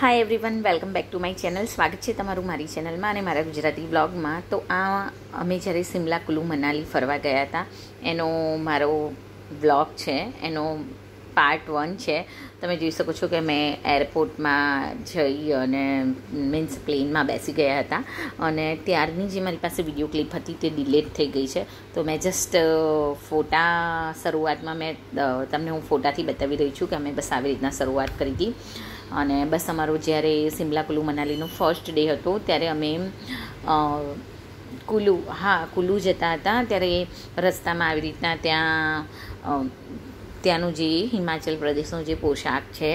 Hi everyone, welcome back to my channel. સ્વાગત છે તમારું મારી ચેનલમાં અને મારા ગુજરાતી બ્લોગમાં. તો આ અમે જ્યારે શિમલા કુલુ મનાલી ફરવા ગયા હતા એનો મારો બ્લોગ છે, એનો પાર્ટ 1 છે. તમે જોઈ શકો છો કે મેં એરપોર્ટમાં જઈ અને મીન્સ પ્લેનમાં બેસી ગયા હતા અને ત્યારની જે મારી પાસે વિડીયો ક્લિપ હતી તે ડિલીટ થઈ ગઈ છે. તો મેં જસ્ટ ફોટા શરૂઆતમાં મેં તમને હું ફોટાથી બતાવી રહી છું કે અમે બસ આવી રીતના શરૂઆત કરી હતી. અને બસ અમારો જ્યારે શિમલા કુલુ મનાલીનો ફર્સ્ટ ડે હતો ત્યારે અમે કુલુ જતા હતા. ત્યારે રસ્તામાં આવી રીતના ત્યાંનું જે હિમાચલ પ્રદેશનો જે પોશાક છે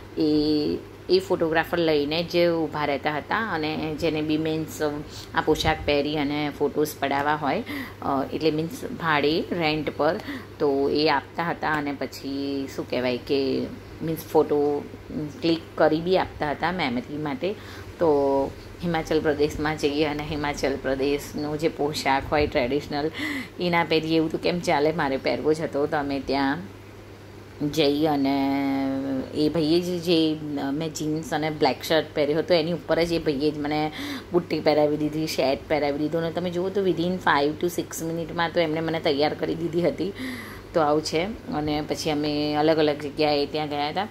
એ ફોટોગ્રાફર લઈને જ ઊભા રહેતા હતા અને જેને બી મીન્સ આ પોશાક પહેરી અને ફોટોઝ પડાવવા હોય એટલે મીન્સ ભાડે રેન્ટ પર તો એ આપતા હતા અને પછી શું કહેવાય કે મીન્સ ફોટો ક્લિક કરી બી આપતા હતા મેમરી માટે. તો હિમાચલ પ્રદેશમાં જઈએ અને હિમાચલ પ્રદેશનો જે પોશાક હોય ટ્રેડિશનલ એના પહેરીએ એવું તો કેમ ચાલે, મારે પહેરવો જ હતો. તો અમે ત્યાં જઈ અને એ ભાઈએ જે મેં જીન્સ અને બ્લેક શર્ટ પહેર્યો હતો એની ઉપર જ એ ભાઈએ જ મને બુટ્ટી પહેરાવી દીધી, શર્ટ પહેરાવી દીધું અને તમે જુઓ તો વિધિન 5 to 6 મિનિટમાં તો એમણે મને તૈયાર કરી દીધી હતી. તો આવું છે. અને પછી અમે અલગ અલગ જગ્યાએ ત્યાં ગયા હતા.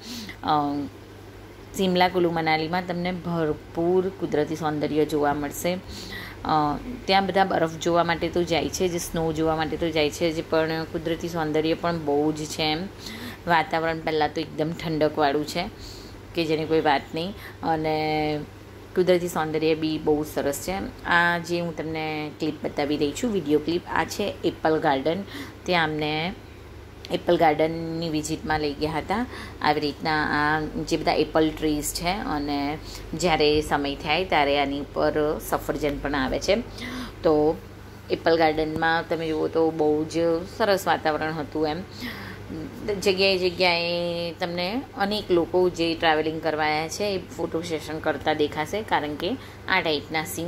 શિમલા કુલુ મનાલીમાં તમને ભરપૂર કુદરતી સૌંદર્ય જોવા મળશે. ત્યાં બધા બરફ જોવા માટે તો જાય છે, જે સ્નો જોવા માટે તો જાય છે, જે પણ કુદરતી સૌંદર્ય પણ બહુ જ છે. એમ વાતાવરણ પહેલાં તો એકદમ ઠંડકવાળું છે કે જેની કોઈ વાત નહીં અને કુદરતી સૌંદર્ય બી બહુ સરસ છે. આ જે હું તમને ક્લિપ બતાવી રહી છું, વિડીયો ક્લિપ, આ છે એપલ ગાર્ડન. ત્યાં અમને એપલ ગાર્ડનની વિઝિટમાં લઈ ગયા હતા. આવી રીતના આ જે બધા એપલ ટ્રીઝ છે અને જ્યારે સમય થાય ત્યારે આની ઉપર સફરજન પણ આવે છે. તો એપલ ગાર્ડનમાં તમે જુઓ તો બહુ જ સરસ વાતાવરણ હતું. એમ જગ્યાએ જગ્યાએ તમને અનેક લોકો જે ટ્રાવેલિંગ કરવા આવ્યા છે એ ફોટો સેશન કરતા દેખાશે, કારણ કે આ ટાઈપના સીન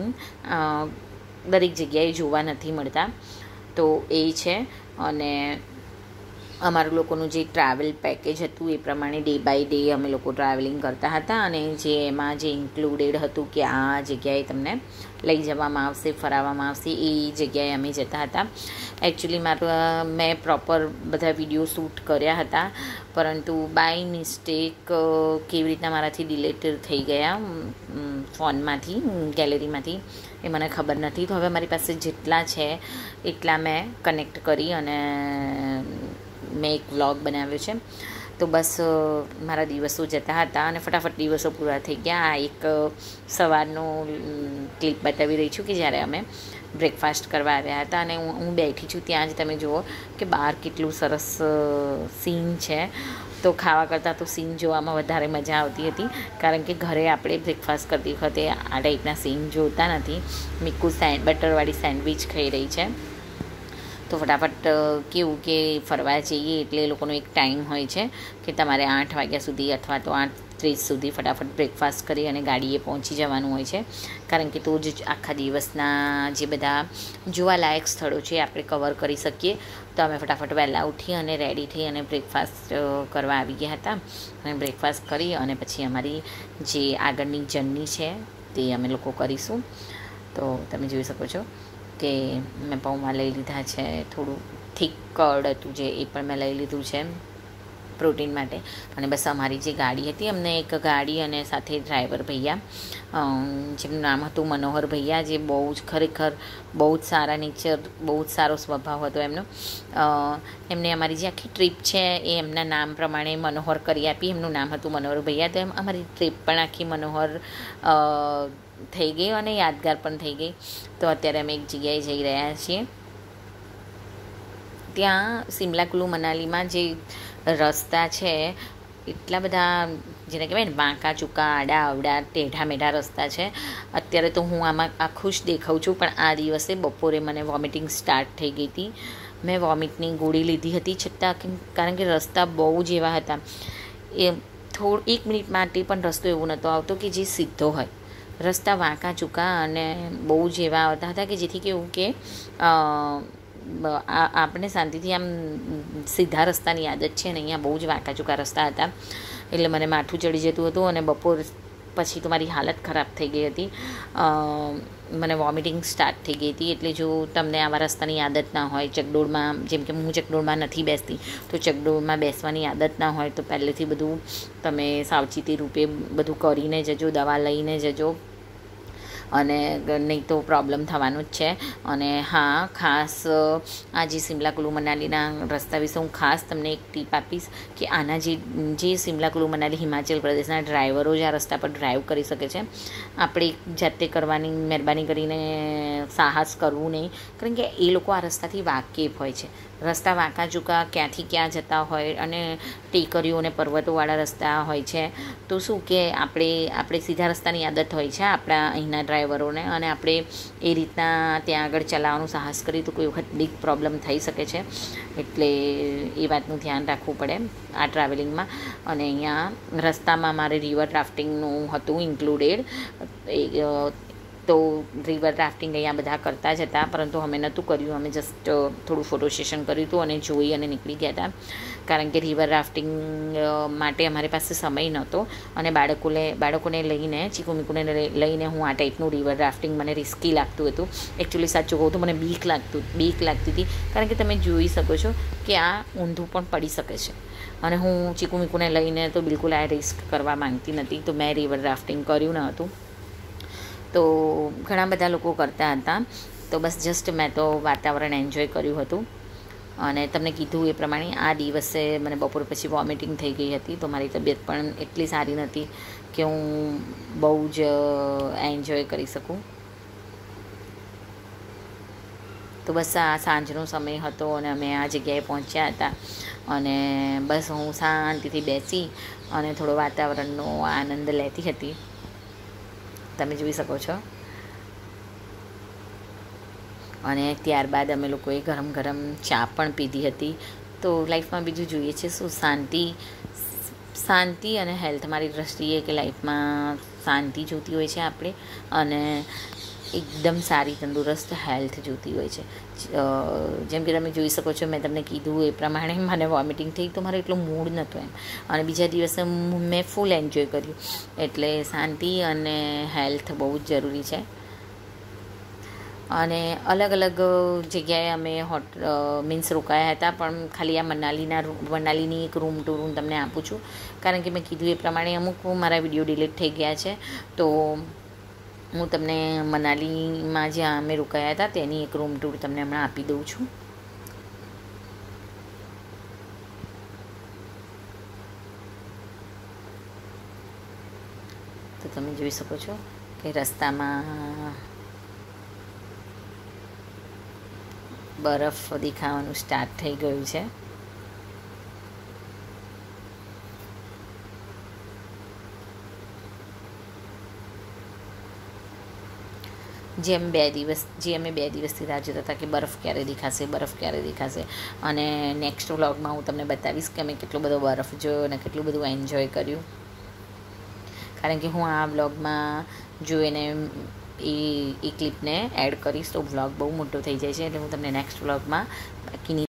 દરેક જગ્યાએ જોવા નથી મળતા. તો એ છે. અને અમારું લોકોનું જે ટ્રાવેલ પેકેજ હતું એ પ્રમાણે ડે બાય ડે અમે લોકો ટ્રાવેલિંગ કરતા હતા અને જે એમાં જે ઇન્ક્લુડેડ હતું કે આ જગ્યાએ તમને લઈ જવામાં આવશે, ફરાવવામાં આવશે, એ જગ્યાએ અમે જતા હતા. એકચ્યુઅલી મેં પ્રોપર બધા વિડીયો શૂટ કર્યા હતા, પરંતુ બાય મિસ્ટેક કેવી રીતના મારાથી ડિલીટ થઈ ગયા ફોનમાંથી, ગેલેરીમાંથી, એ મને ખબર નથી. તો હવે મારી પાસે જેટલા છે એટલા મેં કનેક્ટ કરી અને મેં એક વ્લોગ બનાવ્યો છે. તો બસ મારા દિવસો જતા હતા અને ફટાફટ દિવસો પૂરા થઈ ગયા. આ એક સવારનો ક્લિપ બતાવી રહી છું કે જ્યારે અમે બ્રેકફાસ્ટ કરવા આવ્યા હતા અને હું બેઠી છું ત્યાં જ તમે જુઓ કે બહાર કેટલું સરસ સીન છે. તો ખાવા કરતાં તો સીન જોવામાં વધારે મજા આવતી હતી, કારણ કે ઘરે આપણે બ્રેકફાસ્ટ કરતી વખતે આ ટાઈપના સીન જોતા નથી. મીકુ બટરવાળી સેન્ડવિચ ખાઈ રહી છે. તો ફટાફટ કેવું કે ફરવા જઈએ એટલે એ લોકોનો એક ટાઈમ હોય છે કે તમારે 8 વાગ્યા સુધી અથવા તો 8:30 સુધી ફટાફટ બ્રેકફાસ્ટ કરી અને ગાડીએ પહોંચી જવાનું હોય છે, કારણ કે તો જ આખા દિવસના જે બધા જોવાલાયક સ્થળો છે આપણે કવર કરી શકીએ. તો અમે ફટાફટ વહેલા ઉઠી અને રેડી થઈ અને બ્રેકફાસ્ટ કરવા આવી ગયા હતા અને બ્રેકફાસ્ટ કરી અને પછી અમારી જે આગળની જર્ની છે તે અમે લોકો કરીશું. તો તમે જોઈ શકો છો કે મેં પૌવા લઈ લીધા છે, થોડું થીક કર્ડ હતું જે એ પણ મેં લઈ લીધું છે પ્રોટીન માટે. અને બસ અમારી જે ગાડી હતી, અમને એક ગાડી અને સાથે ડ્રાઈવર ભૈયા જેમનું નામ હતું મનોહર ભૈયા, જે બહુ જ ખરેખર બહુ જ સારા નેચર, બહુ જ સારો સ્વભાવ હતો એમનો. એમને અમારી જે આખી ટ્રીપ છે એ એમના નામ પ્રમાણે મનોહર કરી આપી. એમનું નામ હતું મનોહર ભૈયા. તો અમારી ટ્રીપ પણ આખી મનોહર થઈ ગઈ અને યાદગાર પણ થઈ ગઈ. તો અત્યારે અમે એક જગ્યાએ જઈ રહ્યા છીએ. ત્યાં શિમલા કુલુ મનાલીમાં જે રસ્તા છે એટલા બધા જેને કહેવાય ને વાંકા ચૂકા, આડા અવડા, ટેઢા મેઢા રસ્તા છે. અત્યારે તો હું આમાં આ ખુશ દેખાઉં છું, પણ આ દિવસે બપોરે મને વોમિટિંગ સ્ટાર્ટ થઈ ગઈ હતી. મેં વોમિટની ગોળી લીધી હતી છતાં, કારણ કે રસ્તા બહુ જ એવા હતા. એ 1 મિનિટ માટે પણ રસ્તો એવો નહોતો આવતો કે જે સીધો હોય. રસ્તા વાંકા ચૂકા અને બહુ જ એવા આવતા હતા કે જેથી કેવું કે આપણે શાંતિથી આમ સીધા રસ્તાની આદત છે ને અહીંયા બહુ જ વાંકા ચૂકા રસ્તા હતા, એટલે મને માથું ચડી જતું હતું અને બપોર પછી તો મારી હાલત ખરાબ થઈ ગઈ હતી. મને વોમિટિંગ સ્ટાર્ટ થઈ ગઈ હતી. એટલે જો તમને આવા રસ્તાની આદત ના હોય, ચકડોળમાં, જેમ કે હું ચકડોળમાં નથી બેસતી, તો ચકડોળમાં બેસવાની આદત ના હોય તો પહેલેથી બધું તમે સાવચેતી રૂપે બધું કરીને જજો, દવા લઈને જજો, અને નહીં તો પ્રોબ્લેમ થવાનું જ છે. અને હા, ખાસ આ જે શિમલા કુલુ મનાલીના રસ્તા વિશે હું ખાસ તમને એક ટીપ આપીશ કે આના જે શિમલા કુલુ મનાલી હિમાચલ પ્રદેશના ડ્રાઈવરો જ આ રસ્તા પર ડ્રાઈવ કરી શકે છે. આપણે જાતે કરવાની મહેરબાની કરીને સાહસ કરવું નહીં, કારણ કે એ લોકો આ રસ્તાથી વાકેફ હોય છે. રસ્તા વાંકા ચૂકા ક્યાંથી ક્યાં જતા હોય, અને ટેકરીઓ અને પર્વતોવાળા રસ્તા હોય છે. તો શું કે આપણે સીધા રસ્તાની આદત હોય છે આપણા અહીંના ડ્રાઈવરોને, અને આપણે એ રીતના ત્યાં આગળ ચલાવવાનું સાહસ કરીએ તો કોઈ વખત બિગ પ્રોબ્લેમ થઈ શકે છે. એટલે એ વાતનું ધ્યાન રાખવું પડે આ ટ્રાવેલિંગમાં. અને અહીંયા રસ્તામાં મારે રિવર રાફ્ટિંગનું હતું ઇન્ક્લુડેડ. તો રિવર રાફ્ટિંગ અહીંયા બધા કરતા જ હતા, પરંતુ અમે નહોતું કર્યું. અમે જસ્ટ થોડું ફોટો સેશન કર્યું હતું અને જોઈ અને નીકળી ગયા હતા, કારણ કે રિવર રાફ્ટિંગ માટે અમારી પાસે સમય નહોતો. અને બાળકોને લઈને, ચીકુમીકુને લઈને હું આ ટાઈપનું રિવર રાફ્ટિંગ મને રિસ્કી લાગતું હતું. એકચ્યુઅલી સાચું કહું તો મને બીક લાગતી હતી, કારણ કે તમે જોઈ શકો છો કે આ ઊંધું પણ પડી શકે છે. અને હું ચીકુમીકુને લઈને તો બિલકુલ આ રિસ્ક કરવા માંગતી નથી, તો મેં રિવર રાફ્ટિંગ કર્યું ન હતું. તો ઘણા બધા લોકો કરતા હતા, તો બસ જસ્ટ મેં તો વાતાવરણ એન્જોય કર્યું હતું. અને તમને કીધું એ પ્રમાણે આ દિવસે મને બપોર પછી વોમિટિંગ થઈ ગઈ હતી, તો મારી તબિયત પણ એટલી સારી નથી કે હું બહુ જ એન્જોય કરી શકું. તો બસ આ સાંજનો સમય હતો અને અમે આ જગ્યાએ પહોંચ્યા હતા, અને બસ હું શાંતિથી બેસી અને થોડો વાતાવરણનો આનંદ લેતી હતી. તમે જોઈ શકો છો. અને ત્યારબાદ અમે લોકોએ ગરમ ગરમ ચા પણ પીધી હતી. તો લાઈફમાં બીજું જોઈએ છે શું? શાંતિ અને હેલ્થ. મારી દૃષ્ટિએ કે લાઈફમાં શાંતિ જોતી હોય છે આપણે, અને એકદમ સારી તંદુરસ્ત હેલ્થ જોતી હોય છે. જેમ કે તમે જોઈ શકો છો, મેં તમને કીધું એ પ્રમાણે મને વોમિટિંગ થઈ, તો મારો એટલો મૂડ નહોતો એમ. અને બીજા દિવસે મેં ફૂલ એન્જોય કર્યું. એટલે શાંતિ અને હેલ્થ બહુ જ જરૂરી છે. અને અલગ અલગ જગ્યાએ અમે મીન્સ રોકાયા હતા, પણ ખાલી આ મનાલીની એક રૂમ ટૂર હું તમને આપું છું, કારણ કે મેં કીધું એ પ્રમાણે અમુક મારા વિડીયો ડિલીટ થઈ ગયા છે. તો હું તમને મનાલીમાં જ્યાં અમે રોકાયા હતા તેની એક રૂમ ટૂર તમને હમણાં આપી દઉં છું. તો તમે જોઈ શકો છો કે રસ્તામાં બરફ દેખાવાનું સ્ટાર્ટ થઈ ગયું છે. અમે 2 દિવસથી રાહ જોતા હતા કે બરફ ક્યારે દેખાશે. અને નેક્સ્ટ વ્લોગમાં હું તમને બતાવીશ કે અમે કેટલો બધો બરફ જોયો અને કેટલું બધું એન્જોય કર્યું, કારણ કે હું આ વ્લોગમાં જોઈને એ ક્લિપને એડ કરીશ તો વ્લોગ બહુ મોટો થઈ જાય છે. એટલે હું તમને નેક્સ્ટ વ્લોગમાં બાકીની